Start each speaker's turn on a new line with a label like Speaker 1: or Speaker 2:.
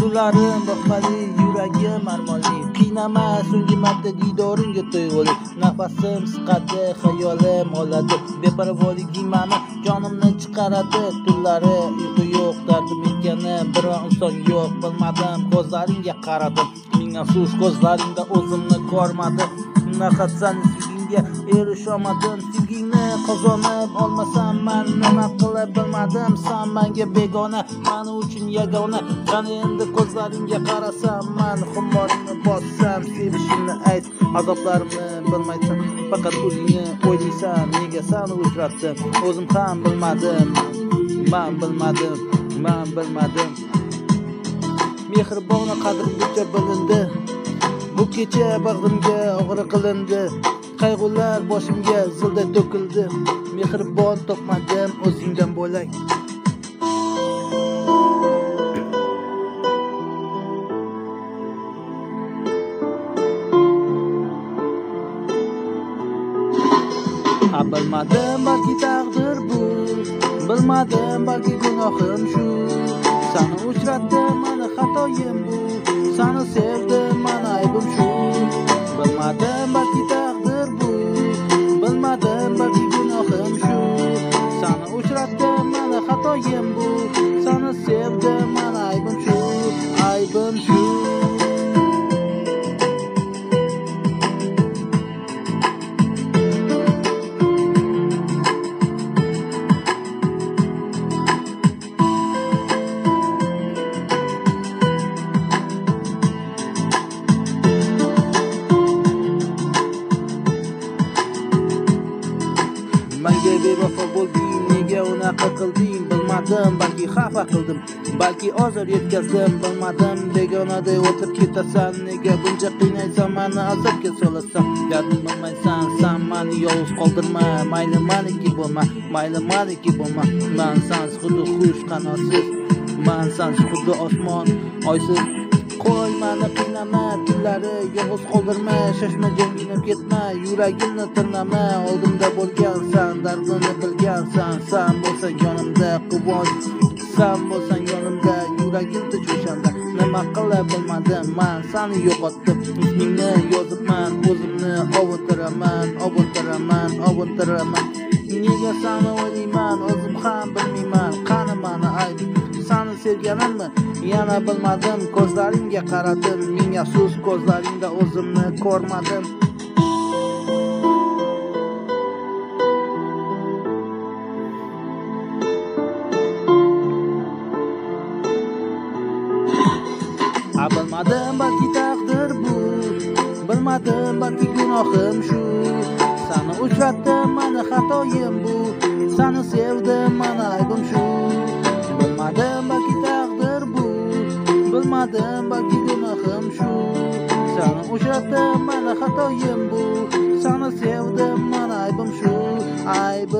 Speaker 1: Kunlarim boqmali, yuragim armonli. Qiynama so'nggi marta didoringga tuyg'uli. Nafasim siqadi, xayolim oladi. Beparvoliging mani jonimni chiqaradi. Tunlari uyqu yo'q, dardim ekani biror inson yo'q. Bilmadim, ko'zlaringga qaradim. Ming afsus, ko'zlaringda o'zimni ko'rmadim. Naqatsan sevgingga erishamadim. Sevgingni qozonib olmasam men nima qilib bilmadim. Sen menga begona, men uchun yagona. Qani endi ko'zlaringga qarasam, men xumoringni bossam, sevishimni ayt, azoblarimni bilmaysan. Faqat o'zingni o'ylaysan, nega seni uchratdim? O'zim ham bilmadim. Men bilmadim. Mehribona qadrimgacha bilindi. Bu kecha bag'rimga og'ir qilindi. Qayg'ular boshimga zilda to'kildi. Mehribon topmadim o'zingdan bo'lak. Bilmadim, balki taqdir bu. Bilmadim, balki gunohim shu. Seni uchratdim, mani xatoyim bu. Seni sevdim, mani aybim shu. Bilmadim, balki taqdir bu. Bilmadim, balki gunohim shu. Seni uchratdim, mani xatoyim bu. Seni sevdim, mani aybim shu. Aybim shu. Menga bevafo bo'lding, nega unaqa qilding? Bilmadim, balki xafa qildim, balki ozor yetkazdim. Bilmadim, begonada o'tib ketasan, nega buncha qiynaysan, meni azobga solasan? Dardim bilmaysan, sen meni yolg'iz qoldirma. Mayli meniki bo'lma, mayli meniki bo'lma. Men sensiz xuddi qush qanotsiz, men sensiz xuddi osmon oysiz. Qo'y meni qiynama, tunlari yolg'iz qoldirma. Shoshma, jonginib ketma, yuragimni tirnama. Oldimda bo'lgansan, dardini bilgansan. Sen bo'lsang yonimda quvonch, sen bo'lsang yonimda yuragimda jo'shanda. Nima qilib bilmadim, men seni yo'qotdim. Ismingni yozibman, o'zimni ovuntiraman. Nega seni o'ylayman, o'zim ham bilmayman. Qani meni ayb, seni sevganimni yana bilmadim. Ko'zlaringga qaradim, ming afsus, ko'zlaringda o'zimni ko'rmadim. Bilmadim, balki taqdir bu. Bilmadim, balki gunohim shu. Seni uchratdim, meni xatoyim bu. Seni sevdim, meni aybim shu. Bilmadim, balki taqdir bu. Bilmadim, balki gunohim shu. Seni uchratdim, meni xatoyim bu. Seni sevdim, meni aybim shu.